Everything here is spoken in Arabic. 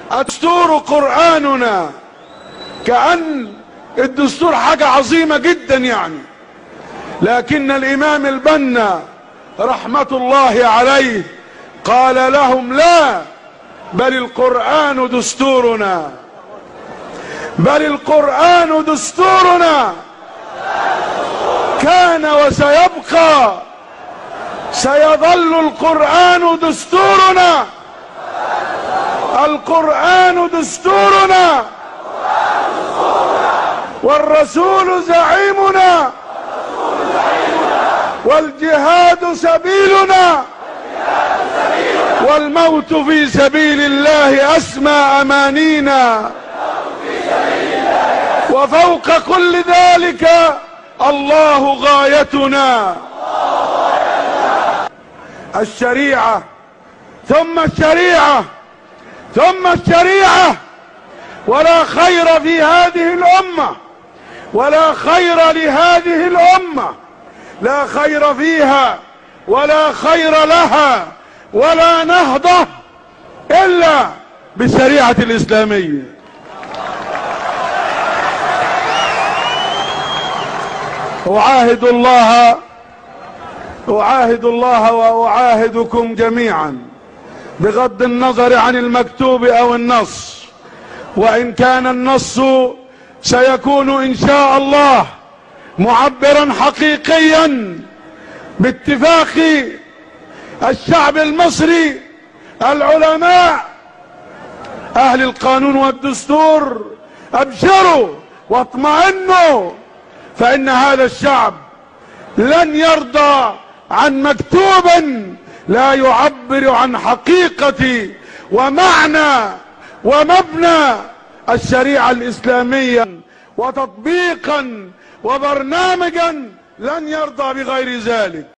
الدستور قرآننا. كأن الدستور حاجة عظيمة جدا يعني، لكن الإمام البنا رحمة الله عليه قال لهم لا، بل القرآن دستورنا، بل القرآن دستورنا كان وسيبقى، سيظل القرآن دستورنا، القرآن دستورنا، والرسول زعيمنا، والجهاد سبيلنا، والموت في سبيل الله أسمى أمانينا، وفوق كل ذلك الله غايتنا. الشريعة ثم الشريعة ثم الشريعة، ولا خير في هذه الأمة، ولا خير لهذه الأمة، لا خير فيها ولا خير لها ولا نهضة إلا بالشريعة الإسلامية. أعاهد الله وأعاهدكم جميعا بغض النظر عن المكتوب أو النص، وإن كان النص سيكون إن شاء الله معبرا حقيقيا باتفاق الشعب المصري، العلماء أهل القانون والدستور، أبشروا واطمئنوا، فإن هذا الشعب لن يرضى عن مكتوب لا يعبر عن حقيقة ومعنى ومبنى الشريعة الإسلامية، وتطبيقا وبرنامجا لن يرضى بغير ذلك.